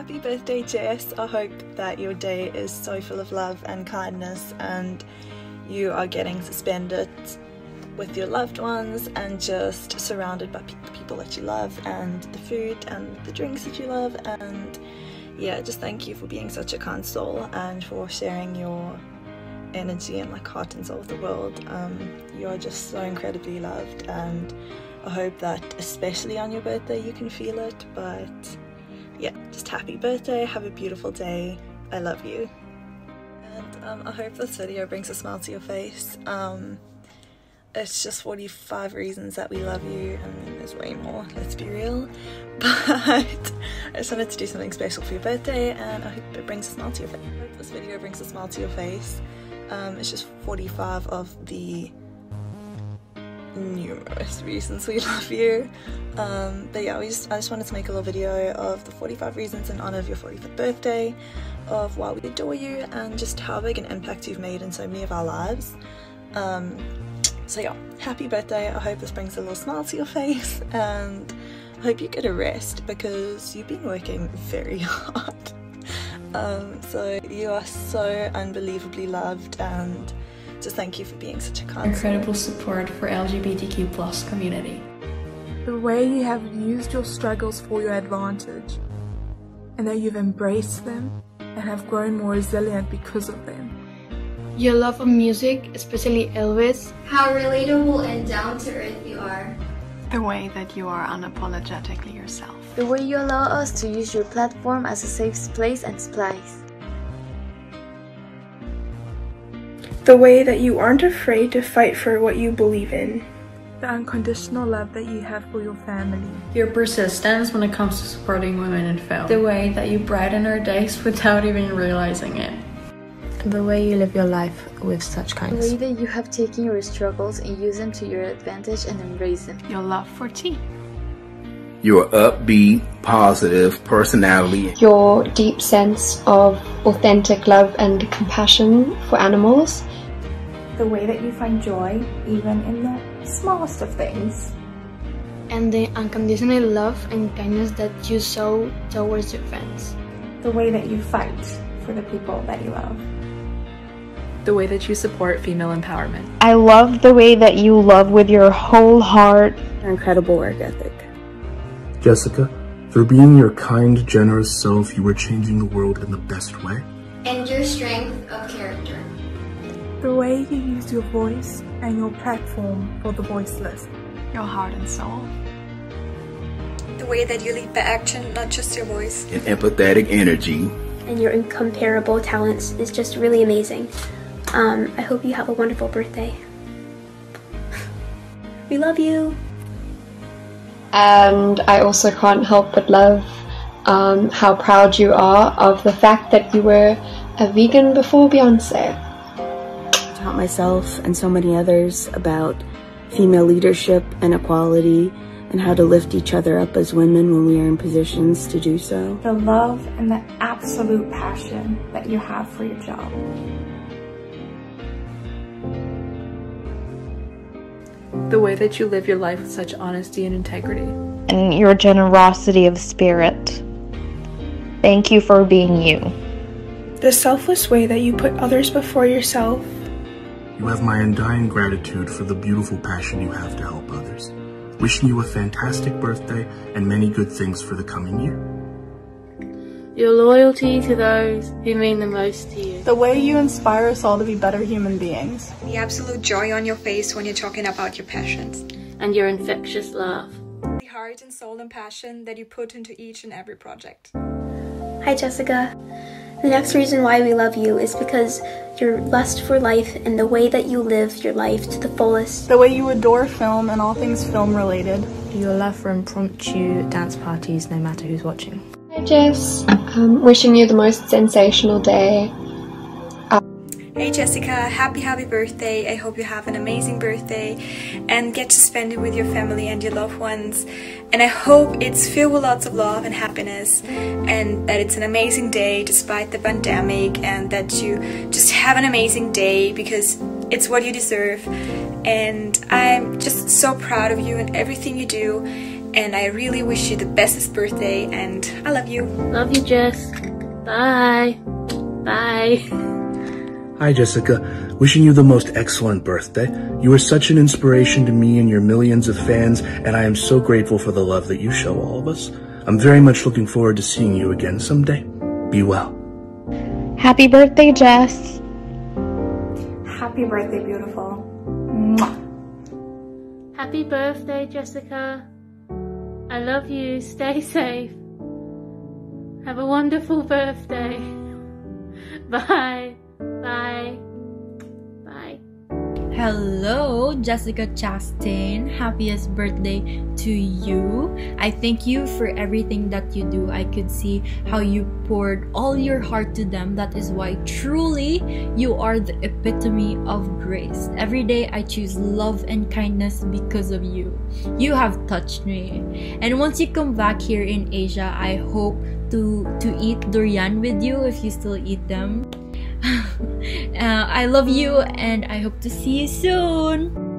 Happy birthday, Jess. I hope that your day is so full of love and kindness and you are getting to spend it with your loved ones and just surrounded by people that you love and the food and the drinks that you love. And yeah, just thank you for being such a kind soul and for sharing your energy and like heart and soul with the world. You are just so incredibly loved, and I hope that especially on your birthday you can feel it. But yeah, just happy birthday, have a beautiful day, I love you. And I hope this video brings a smile to your face. It's just 45 reasons that we love you. I mean, there's way more, let's be real. But I just wanted to do something special for your birthday, and I hope it brings a smile to your face. I hope this video brings a smile to your face. It's just 45 of the numerous reasons we love you. But yeah, I just wanted to make a little video of the 45 reasons in honor of your 45th birthday, of why we adore you, and just how big an impact you've made in so many of our lives. So yeah, happy birthday. I hope this brings a little smile to your face, and I hope you get a rest because you've been working very hard. So you are so unbelievably loved, and just thank you for being such a kind incredible support for LGBTQ+ community. The way you have used your struggles for your advantage, and that you've embraced them and have grown more resilient because of them. Your love of music, especially Elvis. How relatable and down to earth you are. The way that you are unapologetically yourself. The way you allow us to use your platform as a safe place and place. The way that you aren't afraid to fight for what you believe in. The unconditional love that you have for your family. Your persistence when it comes to supporting women in film. The way that you brighten our days without even realizing it. The way you live your life with such kindness. The way that you have taken your struggles and used them to your advantage and embrace them. Your love for tea. Your upbeat, positive personality. Your deep sense of authentic love and compassion for animals. The way that you find joy even in the smallest of things. And the unconditional love and kindness that you show towards your friends. The way that you fight for the people that you love. The way that you support female empowerment. I love the way that you love with your whole heart. Your incredible work ethic. Jessica, through being your kind, generous self, you are changing the world in the best way. And your strength of character. The way you use your voice and your platform for the voiceless. Your heart and soul. The way that you lead by action, not just your voice. An empathetic energy. And your incomparable talents is just really amazing. I hope you have a wonderful birthday. We love you. And I also can't help but love how proud you are of the fact that you were a vegan before Beyonce. I taught myself and so many others about female leadership and equality and how to lift each other up as women when we are in positions to do so. The love and the absolute passion that you have for your job. The way that you live your life with such honesty and integrity. And your generosity of spirit. Thank you for being you. The selfless way that you put others before yourself. You have my undying gratitude for the beautiful passion you have to help others. Wishing you a fantastic birthday and many good things for the coming year. Your loyalty to those who mean the most to you. The way you inspire us all to be better human beings. The absolute joy on your face when you're talking about your passions. And your infectious laugh. The heart and soul and passion that you put into each and every project. Hi Jessica. The next reason why we love you is because your lust for life and the way that you live your life to the fullest. The way you adore film and all things film related. Your love for impromptu dance parties no matter who's watching. Hi Jess, wishing you the most sensational day. Hey Jessica, happy birthday. I hope you have an amazing birthday and get to spend it with your family and your loved ones. And I hope it's filled with lots of love and happiness, and that it's an amazing day despite the pandemic, and that you just have an amazing day because it's what you deserve. And I'm just so proud of you and everything you do. and I really wish you the bestest birthday, and I love you. Love you, Jess. Bye. Bye. Hi, Jessica. Wishing you the most excellent birthday. You are such an inspiration to me and your millions of fans, and I am so grateful for the love that you show all of us. I'm very much looking forward to seeing you again someday. Be well. Happy birthday, Jess. Happy birthday, beautiful. Mwah. Happy birthday, Jessica. I love you. Stay safe. Have a wonderful birthday. Bye. Bye. Bye. Hello, Jessica Chastain. Happiest birthday to you. I thank you for everything that you do. I could see how you poured all your heart to them. That is why truly you are the epitome of grace. Every day I choose love and kindness because of you. You have touched me. And once you come back here in Asia, I hope to eat durian with you if you still eat them. I love you and I hope to see you soon.